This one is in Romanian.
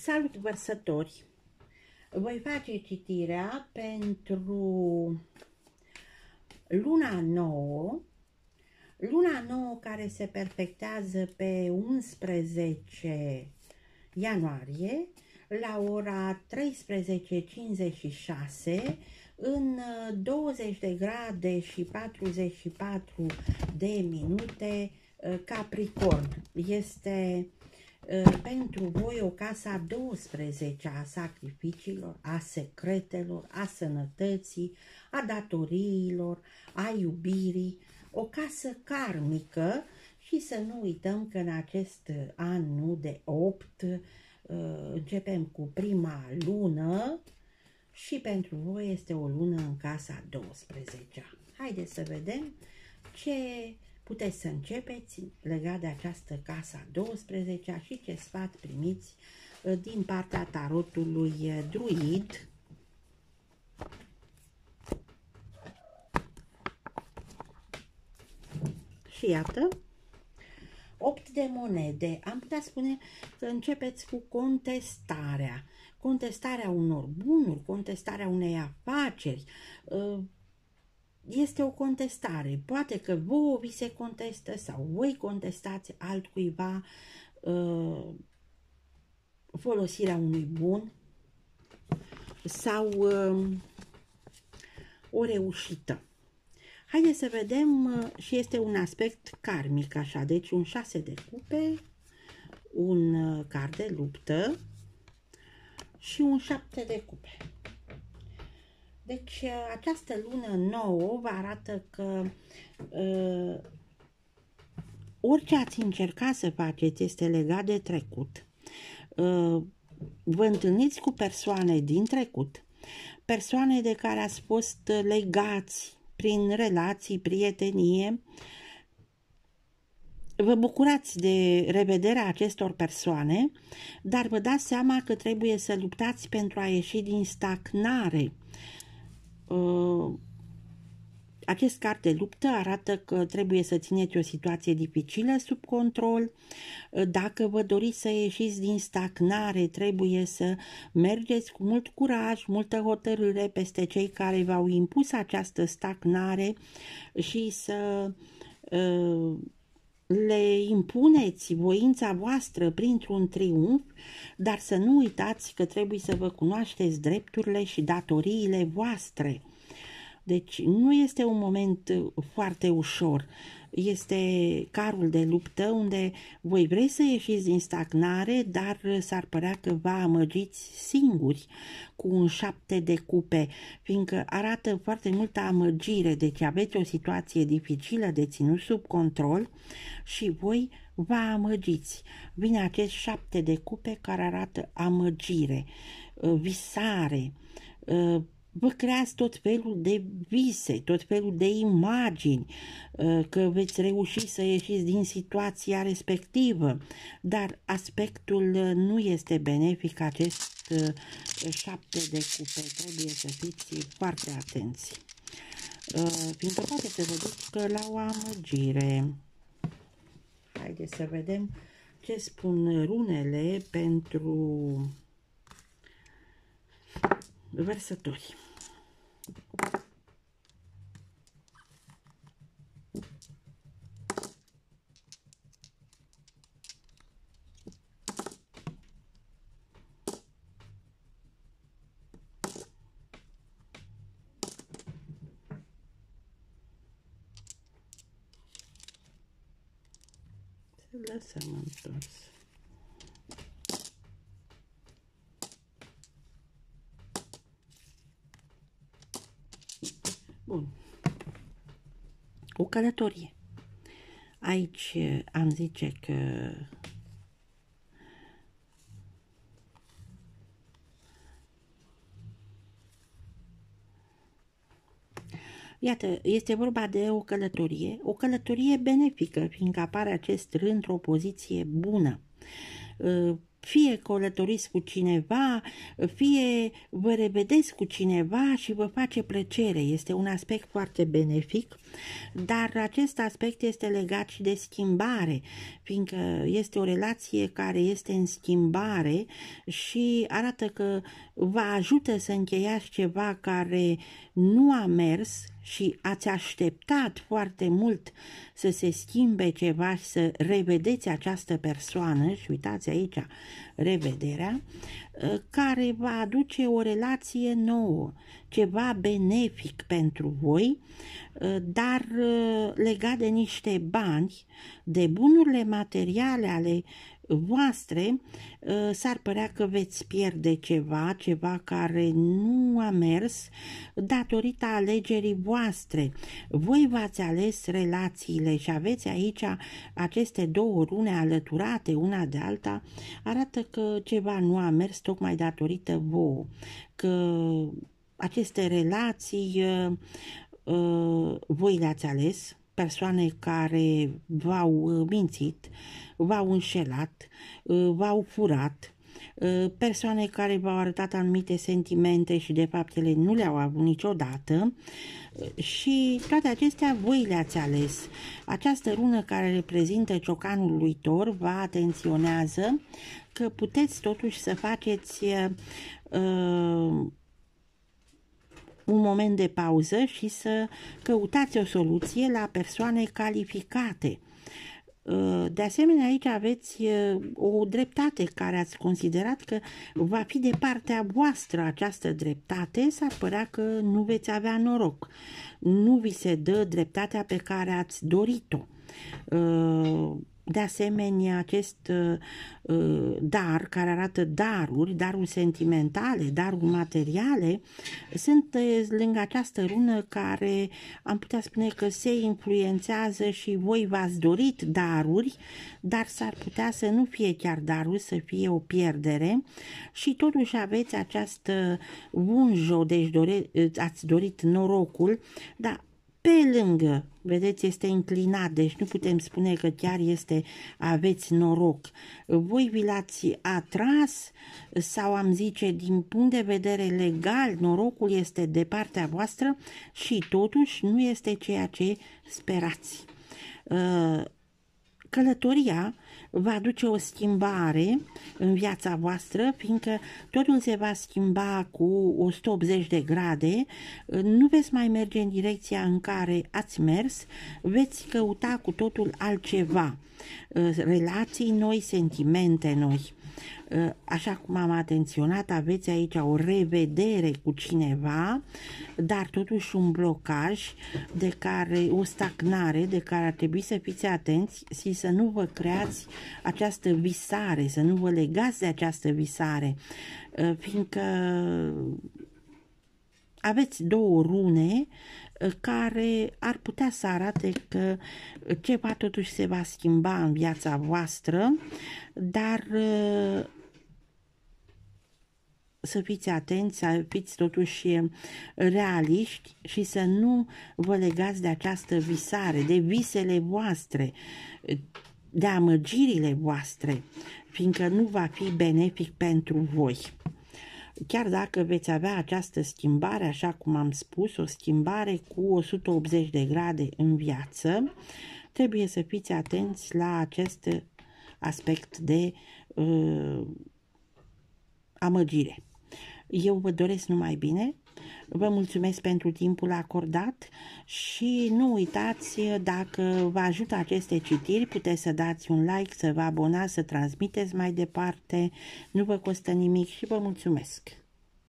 Salut, vărsători! Voi face citirea pentru luna nouă, care se perfectează pe 11 ianuarie la ora 13:56 în 20 de grade și 44 de minute Capricorn. Este pentru voi o casă a 12 a sacrificiilor, a secretelor, a sănătății, a datoriilor, a iubirii, o casă karmică. Și să nu uităm că în acest an nu de 8 începem cu prima lună și pentru voi este o lună în casa 12-a. Haideți să vedem ce puteți să începeți legat de această casa 12-a și ce sfat primiți din partea tarotului druid. Și iată, 8 de monede. Am putea spune că începeți cu contestarea. Contestarea unor bunuri, contestarea unei afaceri. Este o contestare. Poate că vouă vi se contestă sau voi contestați altcuiva folosirea unui bun sau o reușită. Haideți să vedem, și este un aspect karmic, așa, deci un 6 de cupe, un card de luptă și un 7 de cupe. Deci această lună nouă vă arată că orice ați încercat să faceți este legat de trecut. Vă întâlniți cu persoane din trecut, persoane de care ați fost legați prin relații, prietenie. Vă bucurați de revederea acestor persoane, dar vă dați seama că trebuie să luptați pentru a ieși din stagnare. Acest card de luptă arată că trebuie să țineți o situație dificilă sub control. Dacă vă doriți să ieșiți din stagnare, trebuie să mergeți cu mult curaj, multă hotărâre peste cei care v-au impus această stagnare și să le impuneți voința voastră printr-un triumf, dar să nu uitați că trebuie să vă cunoașteți drepturile și datoriile voastre. Deci nu este un moment foarte ușor. Este carul de luptă unde voi vreți să ieșiți din stagnare, dar s-ar părea că vă amăgiți singuri cu un 7 de cupe, fiindcă arată foarte multă amăgire, deci aveți o situație dificilă de ținut sub control și voi vă amăgiți. Vine acest 7 de cupe care arată amăgire, visare, vă creați tot felul de vise, tot felul de imagini, că veți reuși să ieșiți din situația respectivă, dar aspectul nu este benefic, acest 7 de cupe, trebuie să fiți foarte atenți, fiindcă poate să vă ducă la o amăgire. Haideți să vedem ce spun runele pentru vărsători. Să lăsăm întors. Bun. O călătorie. Aici am zice că iată, este vorba de o călătorie benefică, fiindcă apare acest rând într-o poziție bună. fie călătoriți cu cineva, fie vă revedeți cu cineva și vă face plăcere. Este un aspect foarte benefic, dar acest aspect este legat și de schimbare, fiindcă este o relație care este în schimbare și arată că vă ajută să încheiați ceva care nu a mers și ați așteptat foarte mult să se schimbe ceva și să revedeți această persoană, și uitați aici revederea, care va aduce o relație nouă, ceva benefic pentru voi, dar legat de niște bani, de bunurile materiale ale voastre, s-ar părea că veți pierde ceva care nu a mers datorită alegerii voastre. Voi v-ați ales relațiile și aveți aici aceste două rune alăturate una de alta, arată că ceva nu a mers tocmai datorită vouă, că aceste relații voi le-ați ales, persoane care v-au mințit, v-au înșelat, v-au furat, persoane care v-au arătat anumite sentimente și de fapt ele nu le-au avut niciodată și toate acestea voi le-ați ales. Această rună care reprezintă ciocanul lui Tor vă atenționează că puteți totuși să faceți un moment de pauză și să căutați o soluție la persoane calificate. De asemenea, aici aveți o dreptate care ați considerat că va fi de partea voastră această dreptate, s-ar părea că nu veți avea noroc. Nu vi se dă dreptatea pe care ați dorit-o. De asemenea, acest dar, care arată daruri sentimentale, daruri materiale, sunt lângă această rună care am putea spune că se influențează și voi v-ați dorit daruri, dar s-ar putea să nu fie chiar daruri, să fie o pierdere și totuși aveți această unjo, deci ați dorit norocul, dar pe lângă, vedeți, este inclinat, deci nu putem spune că chiar aveți noroc. Voi vi l-ați atras sau am zice din punct de vedere legal, norocul este de partea voastră și totuși nu este ceea ce sperați. Călătoria va aduce o schimbare în viața voastră, fiindcă totul se va schimba cu 180 de grade, nu veți mai merge în direcția în care ați mers, veți căuta cu totul altceva, relații noi, sentimente noi. Așa cum am atenționat, aveți aici o revedere cu cineva, dar totuși un blocaj, o stagnare de care ar trebui să fiți atenți și să nu vă creați această visare, să nu vă legați de această visare, fiindcă aveți două rune care ar putea să arate că ceva totuși se va schimba în viața voastră, dar să fiți atenți, să fiți totuși realiști și să nu vă legați de această visare, de visele voastre, de amăgirile voastre, fiindcă nu va fi benefic pentru voi. Chiar dacă veți avea această schimbare, așa cum am spus, o schimbare cu 180 de grade în viață, trebuie să fiți atenți la acest aspect de amăgire. Eu vă doresc numai bine, vă mulțumesc pentru timpul acordat și nu uitați, dacă vă ajută aceste citiri, puteți să dați un like, să vă abonați, să transmiteți mai departe, nu vă costă nimic și vă mulțumesc.